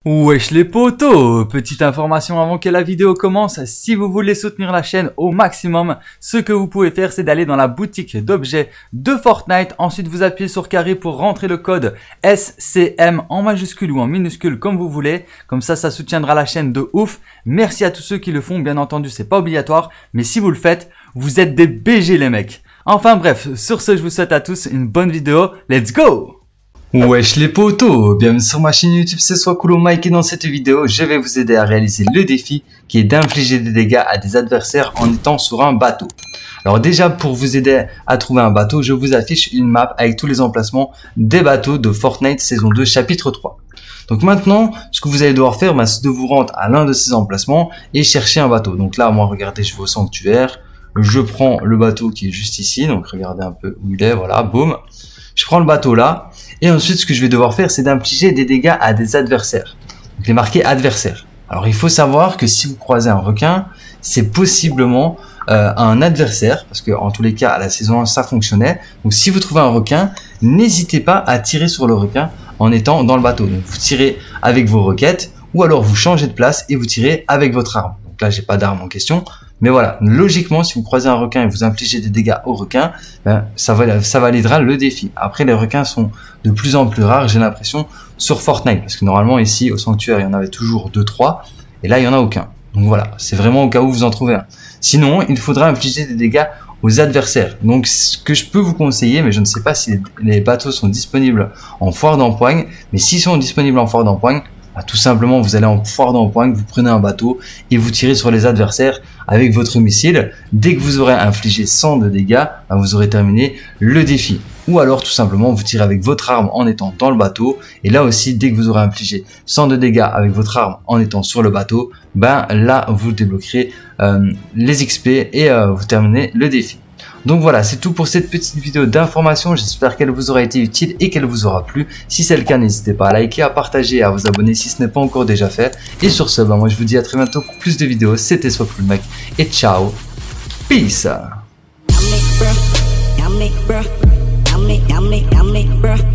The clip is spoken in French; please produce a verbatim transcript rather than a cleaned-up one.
Wesh les potos, petite information avant que la vidéo commence, si vous voulez soutenir la chaîne au maximum, ce que vous pouvez faire c'est d'aller dans la boutique d'objets de Fortnite, ensuite vous appuyez sur carré pour rentrer le code S C M en majuscule ou en minuscule comme vous voulez, comme ça ça soutiendra la chaîne de ouf. Merci à tous ceux qui le font, bien entendu c'est pas obligatoire, mais si vous le faites, vous êtes des B G les mecs. Enfin bref, sur ce je vous souhaite à tous une bonne vidéo, let's go! Wesh les potos, bienvenue sur ma chaîne YouTube, c'est Swakulo Mike et dans cette vidéo, je vais vous aider à réaliser le défi qui est d'infliger des dégâts à des adversaires en étant sur un bateau. Alors déjà, pour vous aider à trouver un bateau, je vous affiche une map avec tous les emplacements des bateaux de Fortnite saison deux chapitre trois. Donc maintenant, ce que vous allez devoir faire, bah, c'est de vous rendre à l'un de ces emplacements et chercher un bateau. Donc là, moi, regardez, je vais au sanctuaire, je prends le bateau qui est juste ici, donc regardez un peu où il est, voilà, boum. Je prends le bateau là, et ensuite ce que je vais devoir faire c'est d'infliger des dégâts à des adversaires. Donc les marquer adversaire. Alors il faut savoir que si vous croisez un requin, c'est possiblement euh, un adversaire, parce que en tous les cas à la saison un ça fonctionnait. Donc si vous trouvez un requin, n'hésitez pas à tirer sur le requin en étant dans le bateau. Donc vous tirez avec vos roquettes, ou alors vous changez de place et vous tirez avec votre arme. Donc là j'ai pas d'arme en question. Mais voilà, logiquement, si vous croisez un requin et vous infligez des dégâts au requin, ben, ça, va, ça validera le défi. Après, les requins sont de plus en plus rares, j'ai l'impression, sur Fortnite. Parce que normalement, ici, au sanctuaire, il y en avait toujours deux trois. Et là, il n'y en a aucun. Donc voilà, c'est vraiment au cas où vous en trouvez un. Sinon, il faudra infliger des dégâts aux adversaires. Donc, ce que je peux vous conseiller, mais je ne sais pas si les bateaux sont disponibles en foire d'empoigne. Mais s'ils sont disponibles en foire d'empoigne, bah, tout simplement, vous allez en foire d'empoigne, vous prenez un bateau et vous tirez sur les adversaires avec votre missile. Dès que vous aurez infligé cent de dégâts, bah, vous aurez terminé le défi. Ou alors, tout simplement, vous tirez avec votre arme en étant dans le bateau. Et là aussi, dès que vous aurez infligé cent de dégâts avec votre arme en étant sur le bateau, ben là, vous débloquerez euh, les X P et euh, vous terminez le défi. Donc voilà, c'est tout pour cette petite vidéo d'information. J'espère qu'elle vous aura été utile et qu'elle vous aura plu. Si c'est le cas, n'hésitez pas à liker, à partager et à vous abonner si ce n'est pas encore déjà fait. Et sur ce, bah moi je vous dis à très bientôt pour plus de vidéos. C'était Swakulo Mike et ciao. Peace.